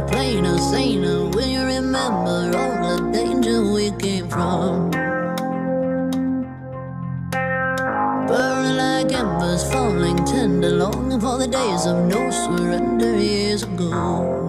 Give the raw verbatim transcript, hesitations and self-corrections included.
plainer, saner when you remember all the danger we came from. Burning like embers, falling tender, longing for the days of no surrender years ago.